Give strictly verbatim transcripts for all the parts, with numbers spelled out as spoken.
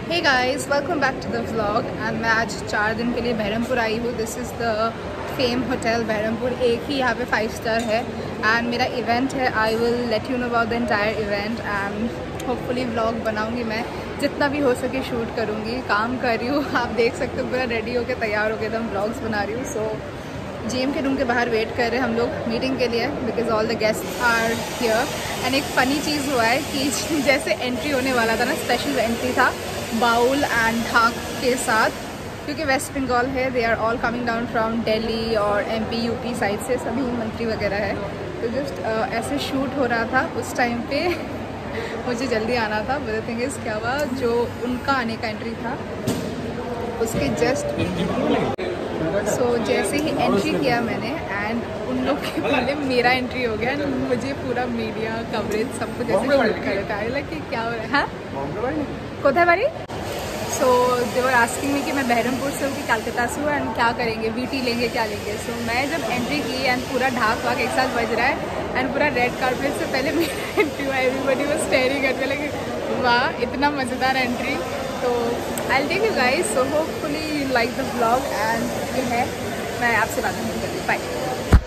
Hey guys, welcome back to the vlog. And मैं आज चार दिन के लिए बहरमपुर आई हूँ। This is the Fame hotel Baharampur. एक ही यहाँ पे फाइव स्टार है एंड मेरा इवेंट है। I will let you know about the entire event and hopefully vlog बनाऊँगी। मैं जितना भी हो सके शूट करूँगी। काम कर रही हूँ, आप देख सकते हो पूरा रेडी होकर तैयार होकर एकदम व्लॉग्स बना रही हूँ। सो जीएम के रूम के बाहर वेट कर रहे हैं हम लोग मीटिंग के लिए because all the guest are here. And एक फ़नी चीज़ हुआ है कि जैसे एंट्री होने वाला था ना, स्पेशल एंट्री था बाउल एंड ढाक के साथ, क्योंकि वेस्ट बंगाल है। They are all coming down from Delhi और एमपी यूपी साइड से, सभी मंत्री वगैरह है। तो जस्ट uh, ऐसे शूट हो रहा था उस टाइम पे मुझे जल्दी आना था। बट द थिंग इज़ क्या हुआ, जो उनका आने का एंट्री था उसके जस्ट सो so, जैसे ही एंट्री किया मैंने एंड उन लोग के पहले मेरा एंट्री हो गया। मुझे पूरा मीडिया कवरेज सब कुछ ऐसे शूट कर रहे थे। आई लग कि क्या हो रहा है कोथा बारी। सो दे वर आस्किंग मी कि मैं बहरमपुर से हूँ कि कलकत्ता से हूँ एंड क्या करेंगे, वीटी लेंगे क्या लेंगे। सो so, मैं जब एंट्री की एंड पूरा ढाक वाक एक साथ बज रहा है एंड पूरा रेड कार्पेट से पहले मेरा एंट्री हुआ। Everybody was staring at me like वाह, इतना मज़ेदार एंट्री। तो I will take you guys, so hopefully you like the vlog and ये है। मैं आपसे बात नहीं करती। बाय।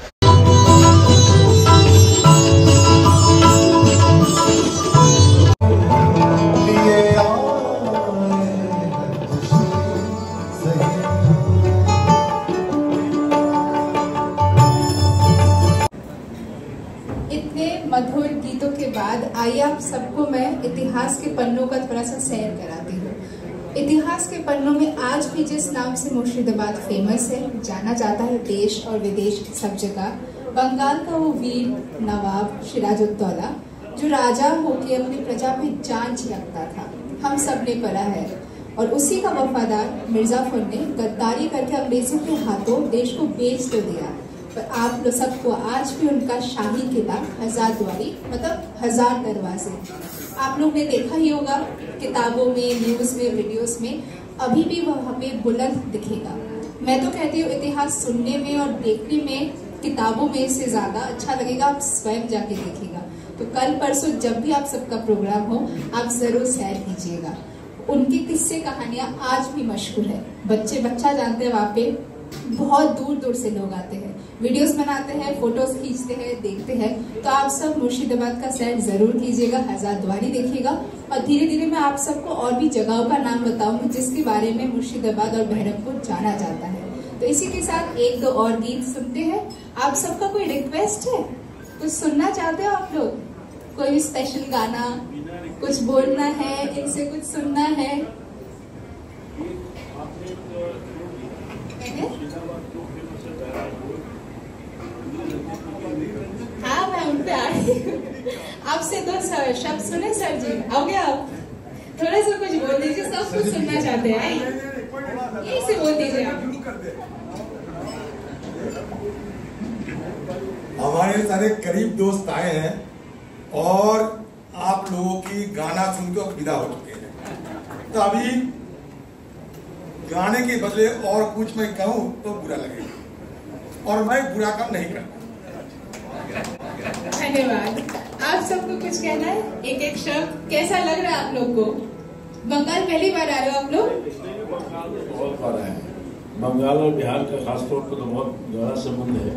इतने मधुर गीतों के बाद आइए आप सबको मैं इतिहास के पन्नों का थोड़ा सा सैर कराती हूँ। इतिहास के पन्नों में आज भी जिस नाम से मुर्शिदाबाद फेमस है, जाना जाता है देश और विदेश सब जगह, बंगाल का वो वीर नवाब सिराजुद्दौला जो राजा होके अपनी प्रजा पे जान छिड़कता था, हम सब ने पढ़ा है। और उसी का वफादार मिर्जाफर ने गद्दारी करके अंग्रेजों के हाथों देश को बेच तो दिया, पर आप लोग सबको आज भी उनका शाही किला हजार द्वारी मतलब हजार दरवाजे आप लोग ने देखा ही होगा किताबों में, न्यूज में, वीडियोस में, अभी भी वह हमें बुलंद दिखेगा। मैं तो कहती हूँ इतिहास सुनने में और देखने में किताबों में से ज्यादा अच्छा लगेगा आप स्वयं जाके देखिएगा। तो कल परसों जब भी आप सबका प्रोग्राम हो आप जरूर सैर कीजिएगा। उनकी किस्से कहानियां आज भी मशहूर है। बच्चे बच्चा जानते हैं, वहाँ पे बहुत दूर दूर से लोग आते हैं, वीडियोस बनाते हैं, फोटोज खींचते हैं, देखते हैं। तो आप सब मुर्शिदाबाद का सैर जरूर कीजिएगा, हजार द्वारी देखिएगा। और धीरे धीरे मैं आप सबको और भी जगहों का नाम बताऊंगी जिसके बारे में मुर्शिदाबाद और बहरमपुर जाना जाता है। तो इसी के साथ एक दो और गीत सुनते हैं। आप सबका कोई रिक्वेस्ट है, कुछ सुनना चाहते हो आप लोग, कोई स्पेशल गाना, कुछ बोलना है, इनसे कुछ सुनना है? हाँ मैं उन पे आ रही हूँ। आपसे दो शब्द सुने सर जी, आओगे आप? थोड़ा सा कुछ बोल दीजिए, सब कुछ सुनना चाहते हैं, यही से बोल दीजिए आप। हमारे सारे करीब दोस्त आए हैं और आप लोगों की गाना सुनकर विदा हो चुके हैं। तो अभी गाने के बदले और कुछ मैं कहूं तो बुरा लगेगा और मैं बुरा काम नहीं करता। धन्यवाद। आप सबको कुछ कहना है, एक एक शब्द। कैसा लग रहा है आप लोग को? बंगाल पहली बार आ रहे हो आप लोग? बहुत बार आए हैं। बंगाल और बिहार का खासतौर पर तो बहुत गहरा संबंध है।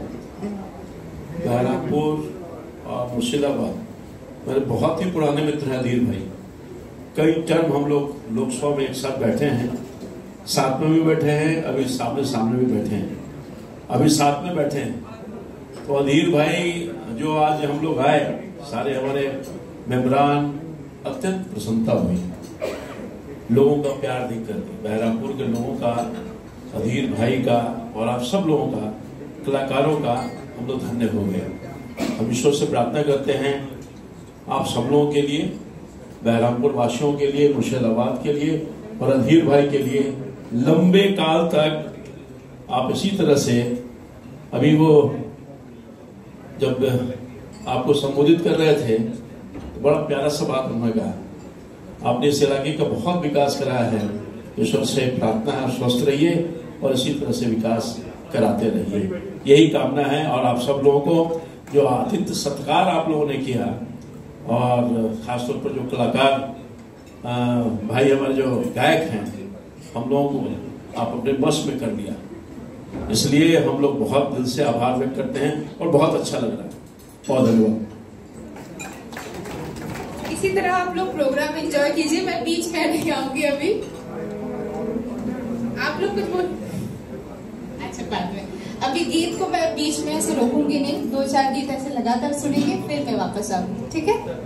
बहरमपुर और मुर्शिदाबाद मेरे बहुत ही पुराने मित्र हैं अधीर भाई। कई टर्म हम लोग लोकसभा में एक साथ बैठे हैं, साथ में भी बैठे हैं, अभी सामने सामने भी बैठे हैं, अभी साथ में बैठे हैं। तो अधीर भाई जो आज हम लोग आए, सारे हमारे मेंबरान, अत्यंत प्रसन्नता हुई लोगों का प्यार देख करके, बहरमपुर के लोगों का, अधीर भाई का और आप सब लोगों का, कलाकारों का हम लोग धन्य हो गए। हम ईश्वर से प्रार्थना करते हैं आप सब लोगों के लिए, बहरमपुर वासियों के लिए, मुर्शिदाबाद के लिए और अधीर भाई के लिए लंबे काल तक आप इसी तरह से। अभी वो जब आपको संबोधित कर रहे थे तो बड़ा प्यारा सा बात उन्होंने कहा, आपने इस इलाके का बहुत विकास कराया है। ईश्वर से प्रार्थना है स्वस्थ रहिए और इसी तरह से विकास कराते रहिए, यही कामना है। और आप सब लोगों को जो आतिथ्य सत्कार आप लोगों ने किया और खासतौर पर जो कलाकार भाई हमारे जो गायक हैं हम लोगों को आप अपने बस में कर लिया, इसलिए हम लोग बहुत दिल से आभार व्यक्त करते हैं और बहुत अच्छा लग रहा है। बहुत धन्यवाद। इसी तरह आप लोग प्रोग्राम एंजॉय कीजिए, मैं बीच में नहीं आऊंगी अभी। आप लोग कुछ बोल, अच्छा बाद में। अभी गीत को मैं बीच में ऐसे रोकूंगी नहीं, दो चार गीत ऐसे लगातार सुनेंगे फिर मैं वापस आऊंगी, ठीक है?